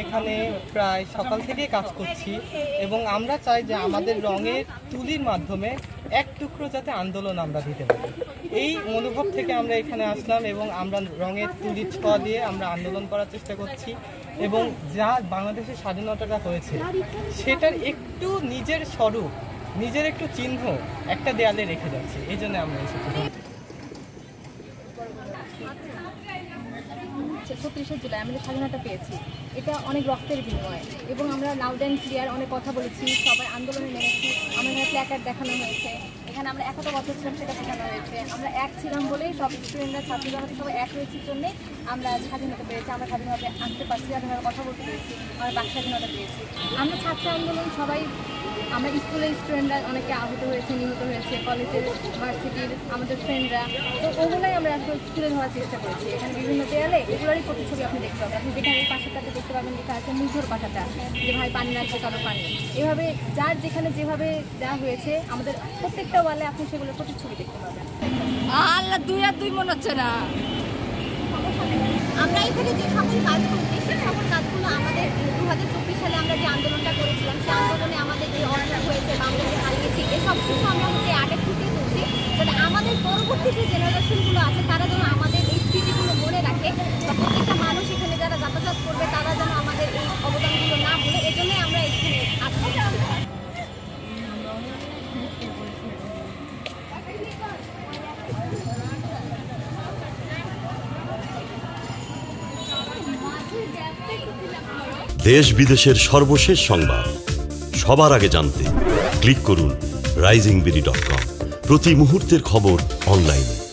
এখানে প্রায় সকাল থেকে কাজ করছি এবং আমরা চাই যে আমাদের রঙের তুলির মাধ্যমে এক টুকরো যাতে আন্দোলন আমরা দিতে পারি। এই মনোভাব থেকে আমরা এখানে আসলাম এবং আমরা রঙের তুলির ছোঁয়া দিয়ে আমরা আন্দোলন করার চেষ্টা করছি এবং যা বাংলাদেশের স্বাধীনতাটা হয়েছে সেটার একটু নিজের স্বরূপ, নিজের একটু চিহ্ন একটা দেয়ালে রেখে যাচ্ছি। এই জন্য আমরা এসেছি। ৩৬শে জুলাই আমাদের স্বাধীনতা পেয়েছি, এটা অনেক রক্তের বিনিময় এবং আমরা লাউড অ্যান্ড ক্লিয়ার অনেক কথা বলেছি, সবাই আন্দোলনে নেমেছি। আমাদের প্ল্যাকার্ড দেখানো হয়েছে, এখানে আমরা 100 বছর ছিলাম সেটা শেখানো হয়েছে। আমরা এক ছিলাম বলেই সব স্টুডেন্টরা ছাত্রীরা সবাই এক হয়েছি জন্যে আমরা স্বাধীনতা পেয়েছি, আমরা স্বাধীনভাবে আসতে পারছি, স্বাধীনভাবে কথা বলতে পেরেছি, আমরা বাক স্বাধীনতা পেয়েছি। আমরা ছাত্র আন্দোলন সবাই, আমরা স্কুলের স্টুডেন্টরা অনেকে আহত হয়েছে, নিহত হয়েছে, কলেজের ভার্সিটির আমাদের ফ্রেন্ডরা, তো ওগুলোই আমরা আসলে তুলে ধরার চেষ্টা করেছি। এখানে বিভিন্ন দেয়ালে এগুলোরই প্রতিচ্ছবি আপনি দেখতে পাবেন। আপনি যেখানে পাশেটাতে দেখতে পাবেন লেখা আছে মুঠোর পাশাটা, যে ভাই পানি লাগছে কারো পানি, এভাবে যার যেখানে যেভাবে যা হয়েছে আমাদের প্রত্যেকটা ওয়ালে আপনি সেগুলোর প্রতিচ্ছবি দেখতে পাবেন। আল্লাহ 2 আর 2 মনে হচ্ছে না। আমরা এখানে যে সকল কাজ করছি সেই সকল কাজগুলো আমাদের 2024 সালে আমরা যে আন্দোলনটা করেছিলাম সেই আন্দোলনে আমাদের যে অর্ডার হয়েছে বা আমরা যে হারিয়েছি এসব কিছু আমরা আগে ফুটিয়ে তুলছি, যাতে আমাদের পরবর্তী যে জেনারেশনগুলো আছে তারা যেন আমাদের এই স্মৃতিগুলো মনে রাখে বা প্রত্যেকটা মানুষ এখানে যারা যাতায়াত করবে তারা যেন আমাদের এই অবদানগুলো না ভুলে, এজন্যই আমরা এখানে আসছি। দেশ বিদেশের সর্বশেষ সংবাদ সবার আগে জানতে ক্লিক করুন risingbeauty.com। প্রতি মুহূর্তের খবর অনলাইনে।